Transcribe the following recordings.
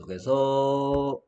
계속해서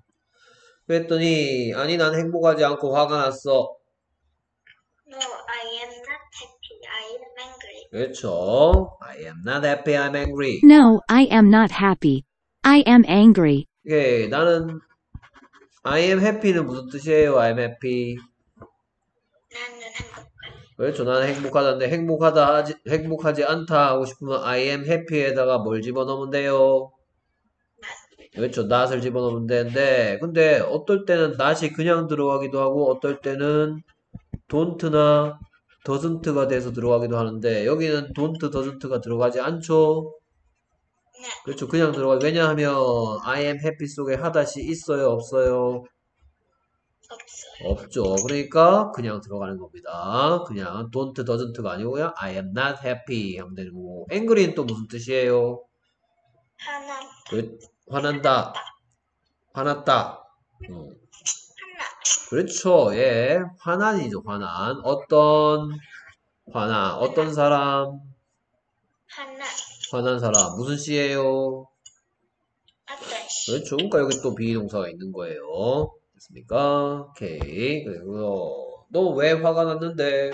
그랬더니 아니 난 행복하지 않고 화가 났어. No, I am not happy. I am angry. 그렇죠. I am not happy, I'm angry. No, I am not happy. I am angry. 예, 나는 I am happy는 무슨 뜻이에요? I'm happy. 나는 행복하다. 그렇죠. 나는 행복하다인데 행복하지 않다 하고 싶으면 I am happy에다가 뭘 집어넣으면 돼요? 그렇죠. not을 집어넣으면 되는데 근데 어떨 때는 not이 그냥 들어가기도 하고 어떨 때는 don't나 doesn't가 돼서 들어가기도 하는데 여기는 don't, doesn't가 들어가지 않죠? 네, 그렇죠. 그냥 들어가요. 왜냐하면 I am happy 속에 하다시 있어요? 없어요? 없어요. 없죠. 그러니까 그냥 들어가는 겁니다. 그냥 don't, doesn't가 아니고요. I am not happy 하면 되는 거고 angry는 또 무슨 뜻이에요? 하나, 화난다. 화났다. 하나, 그렇죠. 예. 화난이죠. 화난. 어떤 화난. 어떤 사람? 하나, 화난 사람. 무슨 시예요? 아저씨. 그렇죠. 그러니까 여기 또 비동사가 있는 거예요. 됐습니까? 오케이. 그리고 너 왜 화가 났는데?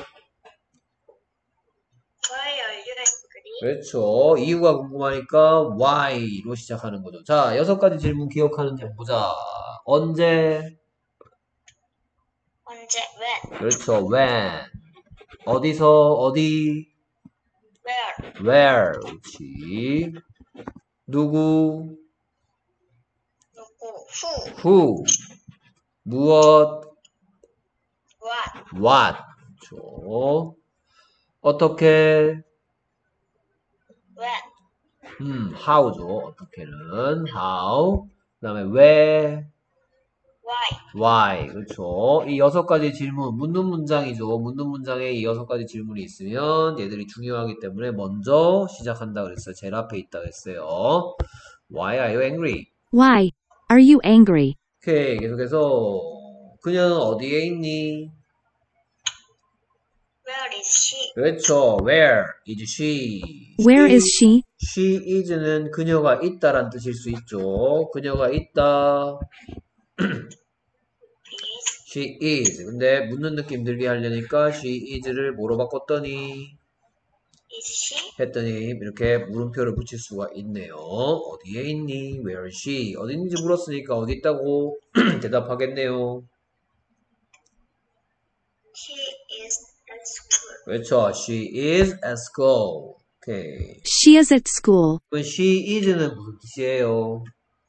Why are you angry? 그렇죠. 이유가 궁금하니까 why로 시작하는 거죠. 자, 6가지 질문 기억하는지 한번 보자. 언제? 언제? When? 그렇죠. when. 어디서? 어디? Where? where. 그렇지. 누구? 누구? who. Who? 무엇? What? what. 그렇죠. 어떻게? When? how죠. 어떻게는 how. 그 다음에 왜? Why? why. 그렇죠. 이 6가지 질문, 묻는 문장이죠. 묻는 문장에 이 6가지 질문이 있으면 얘들이 중요하기 때문에 먼저 시작한다 그랬어요. 제일 앞에 있다 그랬어요. Why are you angry? Why are you angry? 오케이. 계속해서 그녀는 어디에 있니? Where is she? 그렇죠. Where is she? Where is she? She is는 그녀가 있다란 뜻일 수 있죠. 그녀가 있다. Is She is. 근데 묻는 느낌 들게 하려니까 she is를 뭐로 바꿨더니 she? 했더니 이렇게 물음표를 붙일 수가 있네요. 어디에 있니? Where is she? 어디 있는지 물었으니까 어디 있다고 대답하겠네요. She is at school. 그렇죠. She is at school. 오케이. She is at school. 그럼 she is는 무슨 뜻이에요?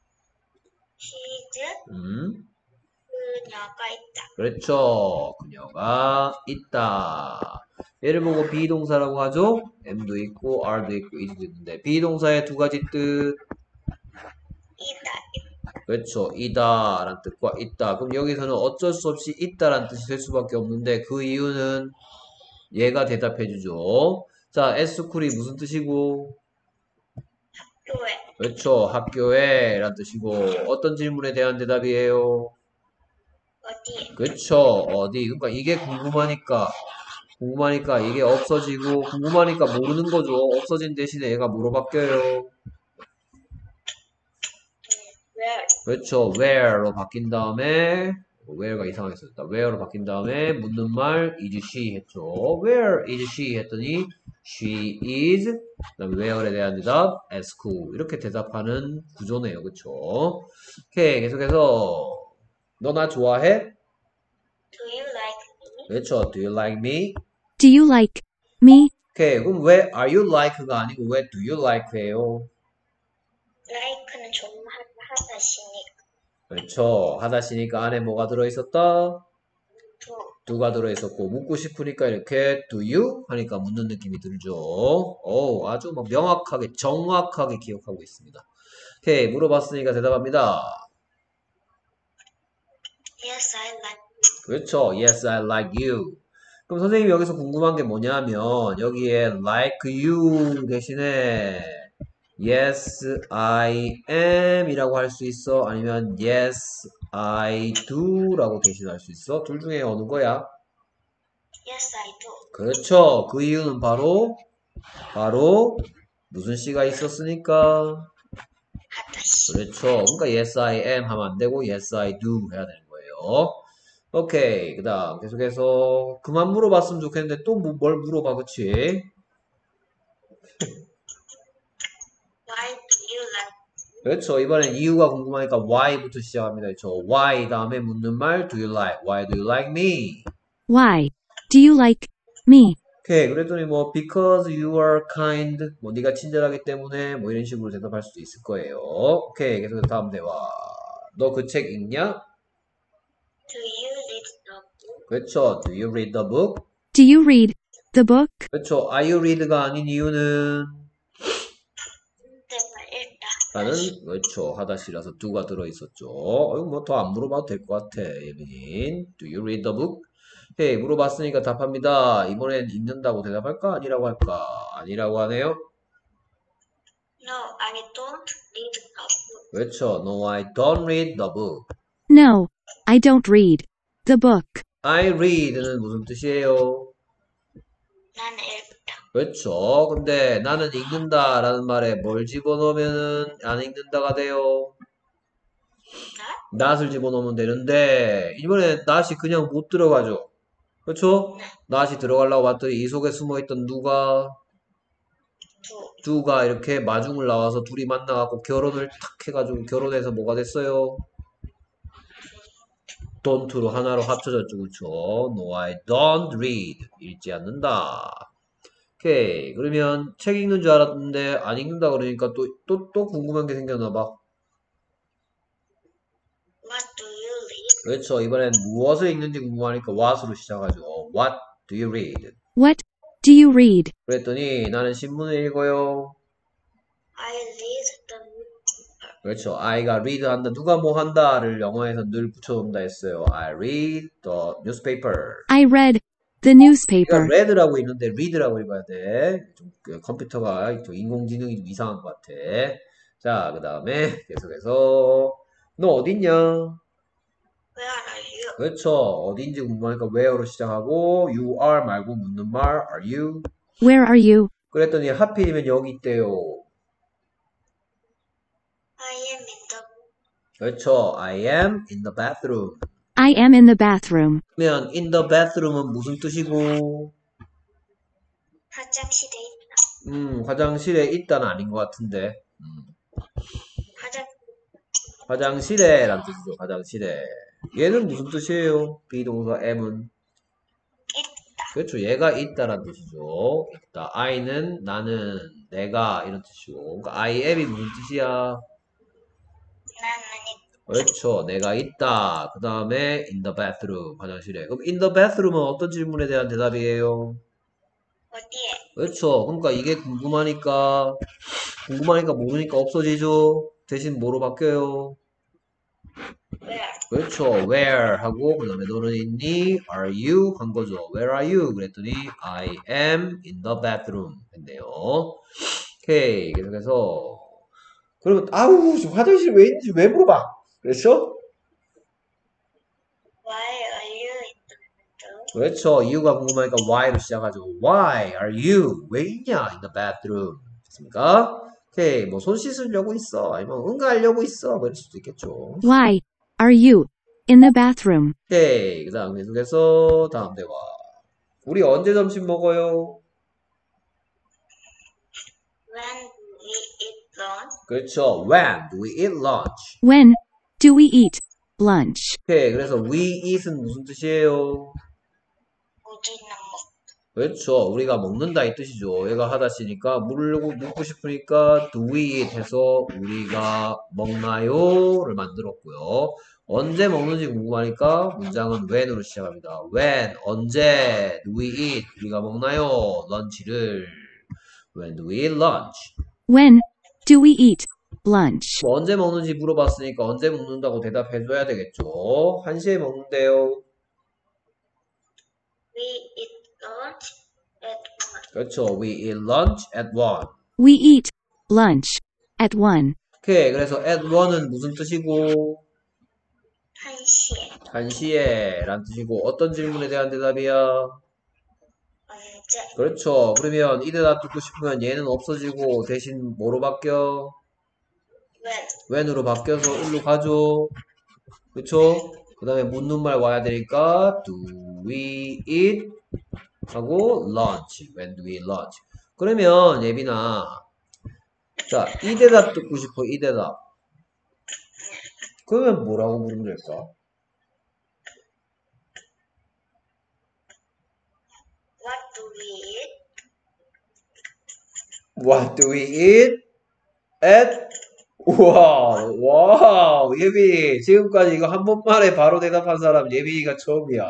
She's 그녀가 있다. 그렇죠. 그녀가 있다. 얘를 보고 비동사라고 하죠? M도 있고 R도 있고 is도 있는데 비동사의 2가지 뜻. 있다. 그렇죠. 이다 라는 뜻과 있다. 그럼 여기서는 어쩔 수 없이 있다 라는 뜻이 될 수밖에 없는데 그 이유는 얘가 대답해 주죠. 자, school이 무슨 뜻이고? 교회. 그렇죠. 학교에 라는 뜻이고 어떤 질문에 대한 대답이에요? 어디에? 그렇죠. 어디? 그러니까 이게 궁금하니까 이게 없어지고 궁금하니까 모르는 거죠. 없어진 대신에 얘가 뭐로 바뀌어요? Where? 그렇죠. where로 바뀐 다음에 where가 이상하게 써졌다. where로 바뀐 다음에 묻는 말 is she 했죠. where is she 했더니 she is 그다음에 where에 대한 대답 at school 이렇게 대답하는 구조네요. 그렇죠. 오케이. 계속해서 너 나 좋아해? Do you like me? 그렇죠. Do you like me? Do you like me? 오케이. 그럼 왜 are you like가 아니고 왜 do you like예요? Like는 좀 하다시니까. 그렇죠. 하다시니까 안에 뭐가 들어있었다? Do. do가 들어있었고 묻고 싶으니까 이렇게 do you? 하니까 묻는 느낌이 들죠. 오, 아주 막 명확하게 정확하게 기억하고 있습니다. 오케이. 물어봤으니까 대답합니다. Yes, I like 그렇죠. Yes, I like you. 그럼 선생님이 여기서 궁금한 게 뭐냐면 여기에 like you 대신에 Yes, I am 이라고 할 수 있어? 아니면 Yes, I do 라고 대신할 수 있어? 둘 중에 어느 거야? Yes, I do. 그렇죠. 그 이유는 바로 무슨 씨가 있었으니까? 하다시. 그렇죠. 그러니까 yes I am 하면 안 되고 yes I do 해야 되는 거예요. 오케이. 그 다음 계속해서 그만 물어봤으면 좋겠는데 또 뭘 물어봐, 그치? Why do you like 그렇죠. 이번엔 이유가 궁금하니까 why부터 시작합니다. 그렇죠. why 다음에 묻는 말 do you like? Why do you like me? Why do you like me? 오케이. 그랬더니 뭐 because you are kind 뭐 네가 친절하기 때문에 뭐 이런 식으로 대답할 수도 있을 거예요. 오케이. 계속해서 다음 대화. 너 그 책 읽냐? Do you read the book? 그렇죠. Do you read the book? Do you read the book? 그렇죠. Are you read가 아닌 이유는 내가 읽다. 라는 그렇죠. 하다시라서 do가 들어있었죠. 이거 뭐 더 안 물어봐도 될 것 같아. 예빈인. Do you read the book? 오케이. 물어봤으니까 답합니다. 이번엔 읽는다고 대답할까? 아니라고 할까? 아니라고 하네요. No, I don't read the book. 그렇죠. No, I don't read the book. No, I don't read the book. I read는 무슨 뜻이에요? 나는 읽다. 그렇죠. 근데 나는 읽는다 라는 말에 뭘 집어넣으면은 안 읽는다가 돼요. not을 집어넣으면 되는데 이번에 not이 그냥 못 들어가죠. 그렇죠? not이 들어가려고 봤더니 이 속에 숨어있던 누가 두가 이렇게 마중을 나와서 둘이 만나갖고 결혼을 탁 해가지고 결혼해서 뭐가 됐어요? don't로 하나로 합쳐졌죠. 그쵸? No, I don't read. 읽지 않는다. 오케이. 그러면 책 읽는 줄 알았는데 안 읽는다 그러니까 또 궁금한 게 생겼나 봐. What do you read? 그렇죠. 이번엔 무엇을 읽는지 궁금하니까 what으로 시작하죠. What do you read? What do you read? 그랬더니 나는 신문을 읽어요. I read the newspaper. 그렇죠. I가 read 한다. 누가 뭐 한다를 영어에서 늘 붙여놓는다 했어요. I read the newspaper. I read the 우리가 newspaper. read라고 읽는데 read라고 읽어야 돼. 좀 컴퓨터가 좀 인공지능이 좀 이상한 것 같아. 자, 그 다음에 계속해서 너 어딨냐? Where are you? 그렇죠. 어딘지 궁금하니까 where로 시작하고 you are 말고 묻는 말 are you? Where are you? 그랬더니 하필이면 여기 있대요. I am in the 그렇죠. I am in the bathroom. I am in the bathroom. 그러면 in the bathroom은 무슨 뜻이고? 화장실에 있다. 화장실에 있다는 아닌 것 같은데. 화장 화장실에 란 뜻이죠. 화장실에. 얘는 무슨 뜻이에요? 비동사 am은. 있다. 그렇죠. 얘가 있다란 뜻이죠. 있다. I는 나는, 내가 이런 뜻이고. 그러니까 I am이 무슨 뜻이야? 나는 있다. 그렇죠. 내가 있다. 그 다음에 in the bathroom. 화장실에. 그럼 in the bathroom은 어떤 질문에 대한 대답이에요? 어디에? 그렇죠. 그러니까 이게 궁금하니까 모르니까 없어지죠. 대신 뭐로 바뀌어요? Where? 그렇죠. Where 하고 그 다음에 너는 있니? Are you? 한 거죠. Where are you? 그랬더니 I am in the bathroom 했네요. 오케이. 계속해서 그러면 아우 지금 화장실 왜 있는지 왜 물어봐? 그렇죠? Why are you in the bathroom? 그렇죠. 이유가 궁금하니까 why로 시작하죠. Why are you? 왜 있냐? In the bathroom. 됐습니까? 오케이. 뭐 손 씻으려고 있어. 아니면 응가하려고 있어. 뭐 이럴 수도 있겠죠. Why are you in the bathroom? 오케이. 그 다음 계속해서 다음 대화. 우리 언제 점심 먹어요? When do we eat lunch? 그렇죠. When do we eat lunch? When do we eat lunch? 오케이. 그래서 we eat은 무슨 뜻이에요? 우리는 그렇죠. 우리가 먹는다 이 뜻이죠. 얘가 하다시니까 묻고 싶으니까 do we eat 해서 우리가 먹나요?를 만들었고요. 언제 먹는지 궁금하니까 문장은 when으로 시작합니다. When, 언제 do we eat? 우리가 먹나요? 런치를. When do we eat lunch? When do we eat lunch? 뭐 언제 먹는지 물어봤으니까 언제 먹는다고 대답해줘야 되겠죠. 1시에 먹는데요. we eat lunch at 1. 그렇죠. We eat lunch at 1. We eat lunch at 1. 오케이. 그래서 at 1은 무슨 뜻이고? 1시에 1시에 란 뜻이고 어떤 질문에 대한 대답이야? 언제? 그렇죠. 그러면 이 대답 듣고 싶으면 얘는 없어지고 대신 뭐로 바뀌어? when. when으로 바뀌어서 일로 가죠. 그쵸? 그 다음에 묻는 말 와야 되니까 do we eat 하고 lunch. when do we lunch. 그러면 예빈아, 자, 이 대답 듣고 싶어. 이 대답. 그러면 뭐라고 부르면 될까? What do we eat? What do we eat at? 와우, 예빈이. 지금까지 이거 한 번만에 바로 대답한 사람 예빈이가 처음이야.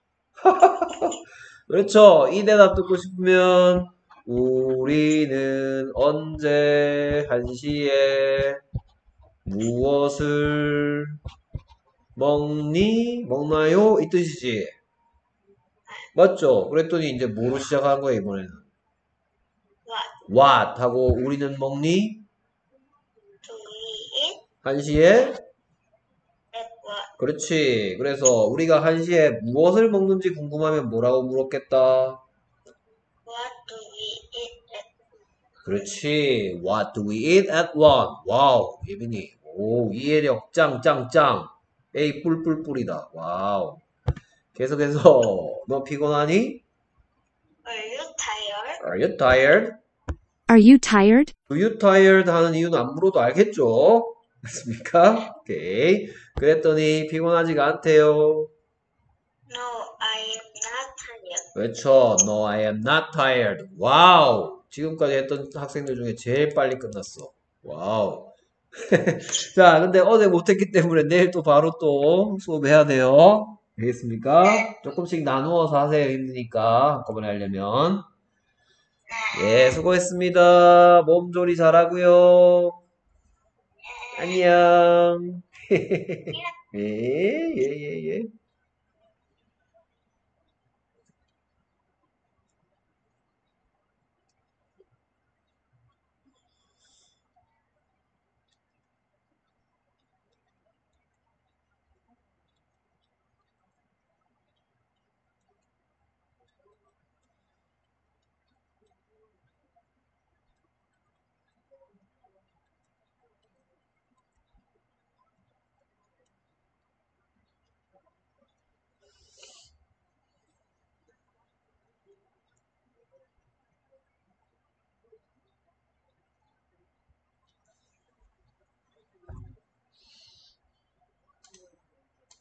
그렇죠. 이 대답 듣고 싶으면, 우리는 언제 1시에 무엇을 먹나요? 이 뜻이지. 맞죠? 그랬더니 이제 뭐로 시작한 거야, 이번에는? What What 하고 우리는 먹니? do we eat? 1시에? At what? 그렇지. 그래서 우리가 1시에 무엇을 먹는지 궁금하면 뭐라고 물었겠다. What do we eat at? 그렇지. What do we eat at 1? 와우, 예빈이. 오, 이해력 짱짱짱. A 뿔뿔뿔이다. 와우. 계속해서 너 피곤하니? Are you tired? Are you tired? Are you tired? Do you tired 하는 이유는 안 물어도 알겠죠? 맞습니까? 오케이. 그랬더니 피곤하지가 않대요. No, I am not tired. 그렇죠. No, I am not tired. 와우. 지금까지 했던 학생들 중에 제일 빨리 끝났어. 와우. 자, 근데 어제 못했기 때문에 내일 또 바로 또 수업해야 돼요. 알겠습니까? 조금씩 나누어서 하세요. 힘드니까. 한꺼번에 하려면. 예, 수고했습니다. 몸조리 잘하고요. 안녕. 예, 예, 예, 예.